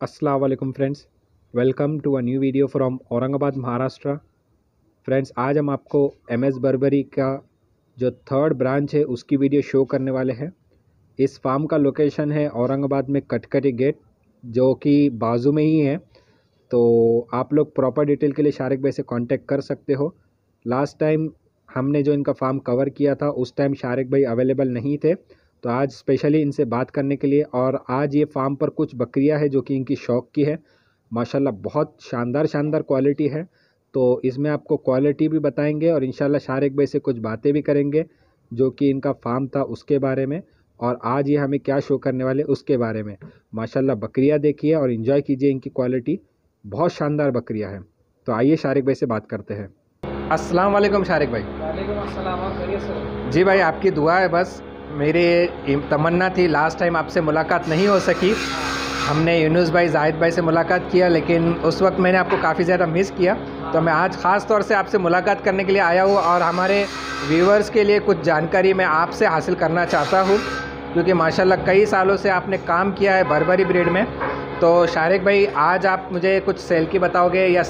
अस्सलाम वालेकुम friends, welcome to a new video from Aurangabad Maharashtra. Friends, आज हम आपको एमएस बर्बरी का जो थर्ड ब्रांच है उसकी वीडियो शो करने वाले हैं। इस फार्म का लोकेशन है औरंगाबाद में कटकटी गेट, जो कि बाजू में ही है। तो आप लोग प्रॉपर डिटेल के लिए शारिक भाई से कांटेक्ट कर सकते हो। लास्ट टाइम हमने जो इनका फार्म कवर किया था उस टाइम शारिक भाई अवेलेबल नहीं थे, तो आज स्पेशली इनसे बात करने के लिए। और आज ये फार्म पर कुछ बकरियां हैं जो कि इनकी शौक की है। माशाल्लाह बहुत शानदार क्वालिटी है। तो इसमें आपको क्वालिटी भी बताएंगे और इंशाल्लाह शारिक भाई से कुछ बातें भी करेंगे जो कि इनका फार्म था उसके बारे में, और आज ये हमें क्या शो करने वाले उसके बारे में। माशाल्लाह बकरियां देखिए और इन्जॉय कीजिए इनकी क्वालिटी, बहुत शानदार बकरियां हैं। तो आइए शारिक भाई से बात करते हैं। अस्सलाम वालेकुम शारिक भाई। वालेकुम अस्सलाम, आप खैरियत सर? जी भाई, आपकी दुआ है। बस मेरी तमन्ना थी, लास्ट टाइम आपसे मुलाकात नहीं हो सकी। हमने यूनुस भाई, जाहिद भाई से मुलाकात किया, लेकिन उस वक्त मैंने आपको काफ़ी ज़्यादा मिस किया। तो मैं आज ख़ास तौर से आपसे मुलाकात करने के लिए आया हूँ और हमारे व्यूवर्स के लिए कुछ जानकारी मैं आपसे हासिल करना चाहता हूँ, क्योंकि माशाल्लाह कई सालों से आपने काम किया है बर्बरी ब्रीड में। तो शारिक भाई, आज आप मुझे कुछ सेल की बताओगे या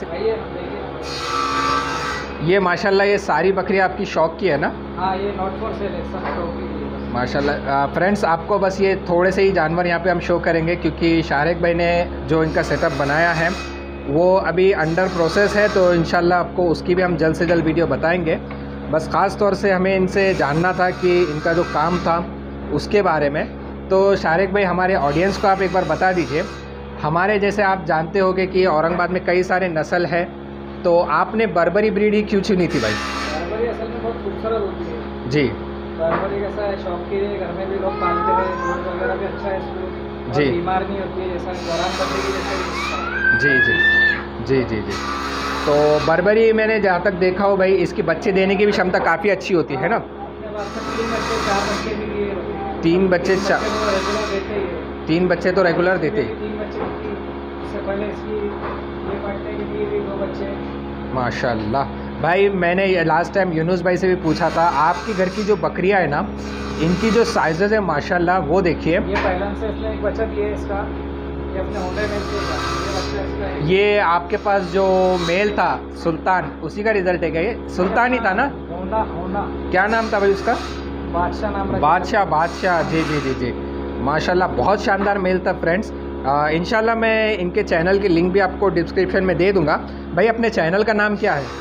ये माशाल्लाह ये सारी बकरियां आपकी शौक की है ना? हाँ, ये नॉट फॉर सेल है, सब शौक के लिए बस। माशाल्लाह। फ्रेंड्स, आपको बस ये थोड़े से ही जानवर यहाँ पे हम शो करेंगे, क्योंकि शारिक भाई ने जो इनका सेटअप बनाया है वो अभी अंडर प्रोसेस है। तो इंशाल्लाह आपको उसकी भी हम जल्द से जल्द वीडियो बताएंगे। बस ख़ास तौर से हमें इनसे जानना था कि इनका जो काम था उसके बारे में। तो शारिक भाई, हमारे ऑडियंस को आप एक बार बता दीजिए। हमारे जैसे आप जानते होंगे कि औरंगाबाद में कई सारे नस्ल है, तो आपने बर्बरी ब्रीड ही क्यों चुनी थी भाई? बर्बरी असल में बहुत खूबसूरत होती है जी बर्बरी। कैसा है, शौक के लिए घर में भी लोग पालते हैं, दूध वगैरह भी अच्छा है इसको, जी। बीमार नहीं होती है, जैसा गौरान बकरी की जैसे। जी जी जी जी जी। तो बर्बरी मैंने जहाँ तक देखा हो भाई, इसकी बच्चे देने की भी क्षमता काफ़ी अच्छी होती है ना? अपने पास में 3 बच्चे 4 बच्चे भी दिए होते हैं। 3 बच्चे तो रेगुलर देते ही है। 3 बच्चे तो रेगुलर देते ही। 3 बच्चे की, इससे पहले इसकी ये पढ़ने के लिए भी 2 बच्चे। माशाल्लाह भाई, मैंने लास्ट टाइम यूनुस भाई से भी पूछा था, आपके घर की जो बकरियां है ना, इनकी जो साइजेस है माशाल्लाह वो देखिए। ये पहले से इसने एक बच्चा दिया है इसका, ये अपने होंडे में से ये बच्चा इसका है। ये आपके पास जो मेल था सुल्तान, उसी का रिजल्ट है क्या? ये सुल्तान ही था ना? Honda Honda. क्या नाम था भाई उसका? बादशाह नाम रखा। बादशाह। जी जी जी जी। माशाल्लाह बहुत शानदार मेल था फ्रेंड्स। इंशाल्लाह मैं इनके चैनल की लिंक भी आपको डिस्क्रिप्शन में दे दूंगा। भाई, अपने चैनल का नाम क्या है?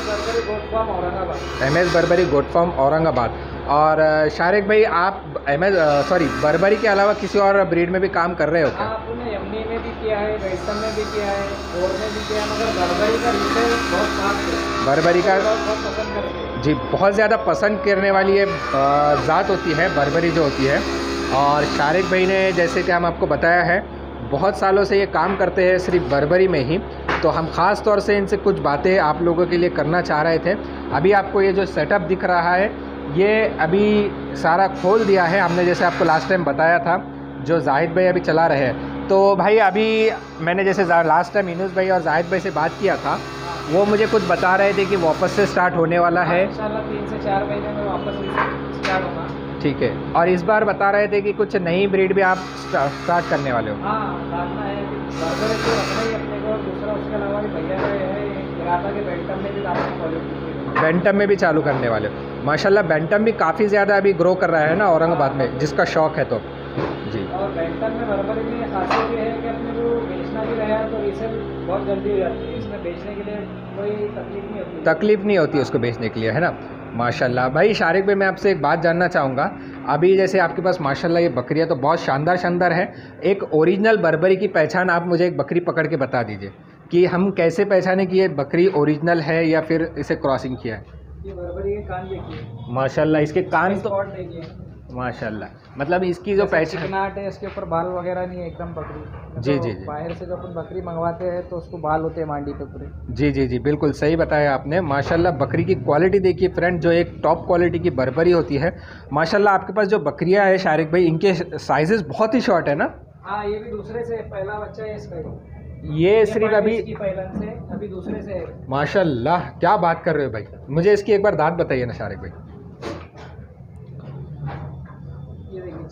MS Barbari goat farm Aurangabad. और शारिक भाई, आप बर्बरी के अलावा किसी और ब्रीड में भी काम कर रहे हो क्या? आपने यमनी में भी किया है, बैसम में भी किया है, और में भी किया है, मगर बर्बरी का रिटेल बहुत खास है। बर्बरी का बहुत पसंद करते हैं जी, बहुत ज़्यादा पसंद करने वाली ये ज़ात होती है बर्बरी जो होती है। और शारिक भाई ने, जैसे कि हम आपको बताया है, बहुत सालों से ये काम करते हैं सिर्फ बर्बरी में ही। तो हम ख़ास तौर से इनसे कुछ बातें आप लोगों के लिए करना चाह रहे थे। अभी आपको ये जो सेटअप दिख रहा है, ये अभी सारा खोल दिया है हमने, जैसे आपको लास्ट टाइम बताया था, जो जाहिद भाई अभी चला रहे हैं। तो भाई, अभी मैंने जैसे लास्ट टाइम यूनुस भाई और जाहिद भाई से बात किया था, वो मुझे कुछ बता रहे थे कि वापस से स्टार्ट होने वाला है। इंशाल्लाह 3 से 4 महीने में वापस स्टार्ट होगा। ठीक है। और इस बार बता रहे थे कि कुछ नई ब्रीड भी आप स्टार्ट करने वाले हो। हाँ, डालना है बर्बरी को रखना ही अपने को, दूसरा उसके अलावा भी भैया का है इरादा के बेंटम में भी डालना है। बेंटम में भी चालू करने वाले हो? माशाल्लाह, बेंटम भी काफ़ी ज़्यादा अभी ग्रो कर रहा है ना औरंगाबाद में, जिसका शौक़ है। तो जी, और बेंटम में बर्बरी में खासियत ये है कि अपने को बेचना भी रहा है तो रीसेल बहुत जल्दी हो जाती है। इसमें बेचने के लिए कोई तकलीफ नहीं होती उसको बेचने के लिए, है ना? माशाल्लाह। भाई शारिक भाई, मैं आपसे एक बात जानना चाहूँगा। अभी जैसे आपके पास माशाल्लाह ये बकरियाँ तो बहुत शानदार है। एक ओरिजिनल बर्बरी की पहचान आप मुझे एक बकरी पकड़ के बता दीजिए कि हम कैसे पहचाने कि ये बकरी ओरिजिनल है या फिर इसे क्रॉसिंग किया है। ये बर्बरी के कान देखिए माशाल्लाह, इसके कान तो देखिए माशाल्लाह, मतलब इसकी जो पहचान चिकनाहट है, इसके ऊपर बाल वगैरह नहीं है, एकदम बकरी। जी तो जी जी। बाहर से जब अपन बकरी मंगवाते हैं तो उसको बाल होते हैं मांडी पे पूरे। जी जी जी, बिल्कुल सही बताया आपने। माशाल्लाह, बकरी की क्वालिटी देखिए फ्रेंड, जो एक टॉप क्वालिटी की बर्बरी होती है। माशाल्लाह, आपके पास जो बकरियां है शारिक भाई, इनके साइजेस बहुत ही शॉर्ट है ना? हाँ, ये भी दूसरे से, पहला बच्चा है इसका। ये सिर्फ अभी पहले से, अभी दूसरे से है। माशाल्लाह, क्या बात कर रहे हो भाई। मुझे इसकी एक बार दांत बताइए ना शारिक भाई।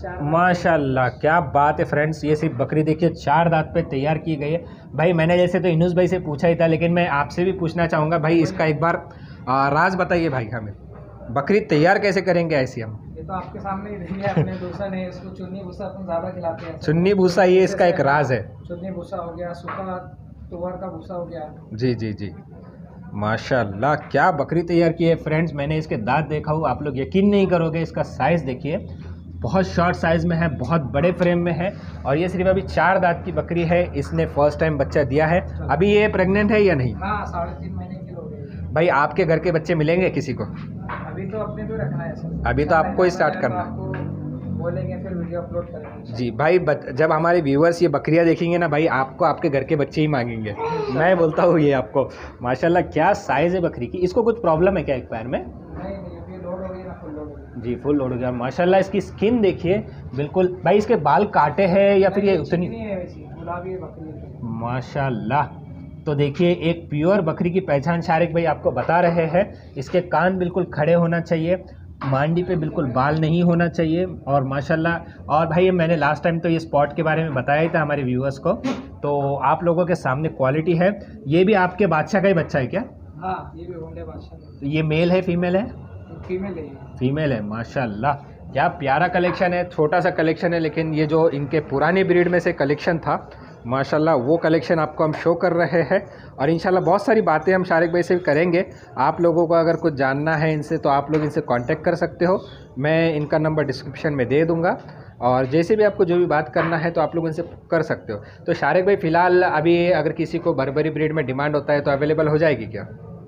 माशाल्लाह, क्या बात है फ्रेंड्स। ये सिर्फ बकरी देखिए 4 दांत पे तैयार की गई है। भाई मैंने जैसे तो इनूस भाई से पूछा ही था, लेकिन मैं आपसे भी पूछना चाहूँगा भाई, इसका एक बार राज बताइए भाई हमें, बकरी तैयार कैसे करेंगे ऐसी हम? ये तो आपके सामने ही देखिए, अपने दूसरा नहीं, इसको चुन्नी भूसा अपन ज़्यादा खिलाते हैं। चुन्नी भूसा, ये इसका एक राज है। चुन्नी भूसा हो गया, सूखा तुअर का भूसा हो गया। जी जी जी, माशाल्लाह क्या बकरी तैयार की है फ्रेंड्स। मैंने इसके दांत देखा हूँ, आप लोग यकीन नहीं करोगे। इसका साइज़ देखिए, बहुत शॉर्ट साइज़ में है, बहुत बड़े फ्रेम में है। और ये सिर्फ अभी 4 दांत की बकरी है, इसने फर्स्ट टाइम बच्चा दिया है। अभी ये प्रेग्नेंट है या नहीं? हाँ, 3.5 महीने की हो गई। भाई आपके घर के बच्चे मिलेंगे किसी को? अभी तो अपने को रखना है सर, अभी तो आपको ही स्टार्ट करना है। बोलेंगे फिर वीडियो अपलोड करेंगे जी भाई, जब हमारे व्यूअर्स ये बकरियां देखेंगे ना भाई, आपको आपके घर के बच्चे ही मांगेंगे। मैं बोलता हूँ ये आपको। माशाल्लाह क्या साइज़ है बकरी की। इसको कुछ प्रॉब्लम है क्या एक पैर में? नहीं, अभी लोड हो गई ना, फुल लोड हो गई। जी फुल लोड हो गया। माशाल्लाह इसकी स्किन देखिए बिल्कुल। भाई इसके बाल काटे हैं या फिर ये उतनी? गुलाबी बकरी। माशाल्लाह, तो देखिए एक प्योर बकरी की पहचान शारिक भाई आपको बता रहे हैं। इसके कान बिल्कुल खड़े होना चाहिए, मांडी पे बिल्कुल बाल नहीं होना चाहिए। और माशाल्लाह, और भाई मैंने लास्ट टाइम तो ये स्पॉट के बारे में बताया ही था हमारे व्यूअर्स को, तो आप लोगों के सामने क्वालिटी है। ये भी आपके बादशाह का ही बच्चा है क्या? हाँ, ये भी होंडे बादशाह। तो ये मेल है फीमेल है? फीमेल है। फीमेल है। माशाल्लाह क्या प्यारा कलेक्शन है। छोटा सा कलेक्शन है, लेकिन ये जो इनके पुरानी ब्रीड में से कलेक्शन था, माशाल्लाह वो कलेक्शन आपको हम शो कर रहे हैं। और इंशाल्लाह बहुत सारी बातें हम शारिक भाई से भी करेंगे। आप लोगों को अगर कुछ जानना है इनसे, तो आप लोग इनसे कांटेक्ट कर सकते हो। मैं इनका नंबर डिस्क्रिप्शन में दे दूंगा, और जैसे भी आपको जो भी बात करना है तो आप लोग इनसे कर सकते हो। तो शारिक भाई फ़िलहाल अभी अगर किसी को बर्बरी ब्रीड में डिमांड होता है तो अवेलेबल हो जाएगी क्या?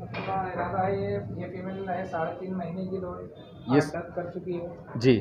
ये फीमेल है, 3.5 महीने की लोड ये कर चुकी है जी।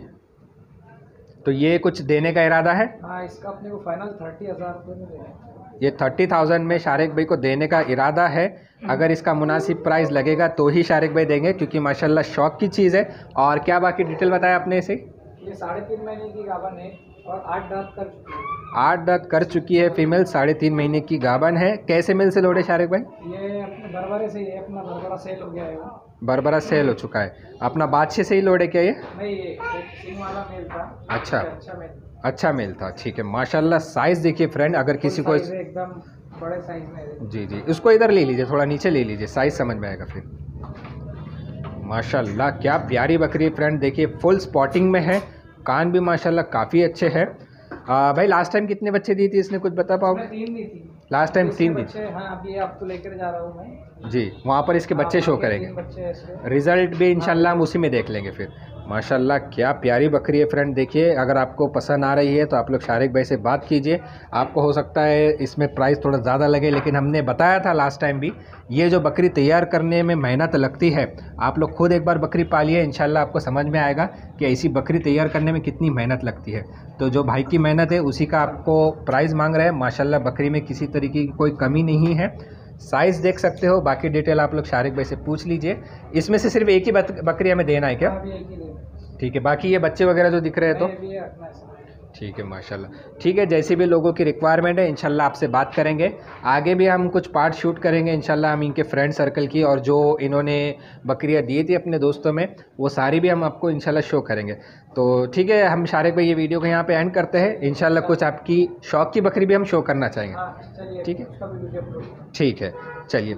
तो ये कुछ देने का इरादा है? हाँ, इसका अपने को फाइनल 30,000 रुपये में देना है। ये 30,000 में शारिक भाई को देने का इरादा है। अगर इसका मुनासिब प्राइस लगेगा तो ही शारिक भाई देंगे, क्योंकि माशाल्लाह शौक की चीज़ है। और क्या बाकी डिटेल बताया आपने इसे? ये 3.5 महीने की गाभन है और 8 दांत कर चुकी है। 8 दांत कर चुकी है फीमेल, 3.5 महीने की गाभन है। कैसे मिल से लोड है शारिक भाई? ये अपने बरबरे से ही है, अपना बरबरा सेल हो गया है वो। बरबरा सेल हो चुका है। अपना बादशाह से ही लोड है क्या ये? नहीं, ये एक सिंग वाला मेल था। अच्छा, अच्छा मेल था। ठीक है, माशाल्लाह साइज़ देखिए फ्रेंड, अगर किसी को एकदम बड़े साइज में। जी जी, उसको इधर ले लीजिए, थोड़ा नीचे ले लीजिए, साइज़ समझ में आएगा फिर। माशाल्लाह क्या प्यारी बकरी फ्रेंड, देखिए फुल स्पॉटिंग में है। कान भी माशाल्लाह काफ़ी अच्छे हैं। भाई लास्ट टाइम कितने बच्चे दी थी इसने, कुछ बता पाओ? 3 दी थी लास्ट टाइम। 3 दी। हाँ, अभी आपको लेकर जा रहा हूँ मैं जी, वहाँ पर इसके बच्चे शो करेंगे। रिजल्ट भी इंशाल्लाह हम उसी में देख लेंगे फिर। माशाल्लाह क्या प्यारी बकरी है फ्रेंड। देखिए अगर आपको पसंद आ रही है तो आप लोग शारिक भाई से बात कीजिए। आपको हो सकता है इसमें प्राइस थोड़ा ज़्यादा लगे, लेकिन हमने बताया था लास्ट टाइम भी, ये जो बकरी तैयार करने में मेहनत लगती है, आप लोग खुद एक बार बकरी पालिए, इंशाल्लाह आपको समझ में आएगा कि ऐसी बकरी तैयार करने में कितनी मेहनत लगती है। तो जो भाई की मेहनत है उसी का आपको प्राइस मांग रहे हैं। माशाल्लाह बकरी में किसी तरीके की कोई कमी नहीं है। साइज़ देख सकते हो, बाकी डिटेल आप लोग शारिक भाई से पूछ लीजिए। इसमें से सिर्फ एक ही बकरी हमें देना है क्या? ठीक है, बाकी ये बच्चे वगैरह जो दिख रहे हैं तो ठीक है माशाल्लाह। ठीक है, जैसी भी लोगों की रिक्वायरमेंट है इंशाल्लाह आपसे बात करेंगे। आगे भी हम कुछ पार्ट शूट करेंगे इंशाल्लाह हम इनके फ्रेंड सर्कल की, और जो इन्होंने बकरियां दी थी अपने दोस्तों में, वो सारी भी हम आपको इंशाल्लाह शो करेंगे। तो ठीक है, हम शारिक भाई ये वीडियो को यहाँ पे एंड करते हैं। इंशाल्लाह कुछ आपकी शौक की बकरी भी हम शो करना चाहेंगे। ठीक है, ठीक है, चलिए।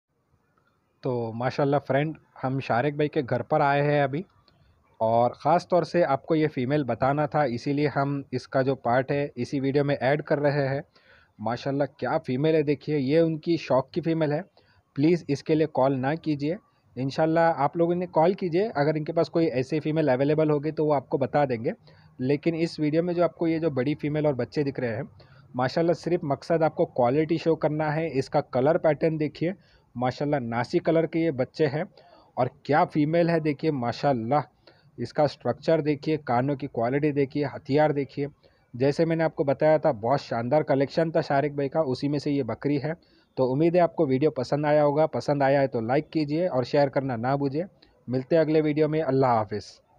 तो माशाल्लाह फ्रेंड, हम शारिक भाई के घर पर आए हैं अभी, और ख़ास तौर से आपको ये फ़ीमेल बताना था, इसीलिए हम इसका जो पार्ट है इसी वीडियो में ऐड कर रहे हैं। माशाल्लाह क्या फ़ीमेल है, देखिए ये उनकी शौक की फ़ीमेल है। प्लीज़ इसके लिए कॉल ना कीजिए, इंशाल्लाह आप लोगों ने कॉल कीजिए, अगर इनके पास कोई ऐसे फ़ीमेल अवेलेबल होगी तो वो आपको बता देंगे। लेकिन इस वीडियो में जो आपको ये जो बड़ी फ़ीमेल और बच्चे दिख रहे हैं, माशाल्लाह सिर्फ मकसद आपको क्वालिटी शो करना है। इसका कलर पैटर्न देखिए, माशाल्लाह नासी कलर के ये बच्चे हैं, और क्या फ़ीमेल है देखिए माशाल्लाह। इसका स्ट्रक्चर देखिए, कानों की क्वालिटी देखिए, हथियार देखिए। जैसे मैंने आपको बताया था बहुत शानदार कलेक्शन था शारिक भाई का, उसी में से ये बकरी है। तो उम्मीद है आपको वीडियो पसंद आया होगा। पसंद आया है तो लाइक कीजिए और शेयर करना ना भूलिए। मिलते हैं अगले वीडियो में। अल्लाह हाफिज़।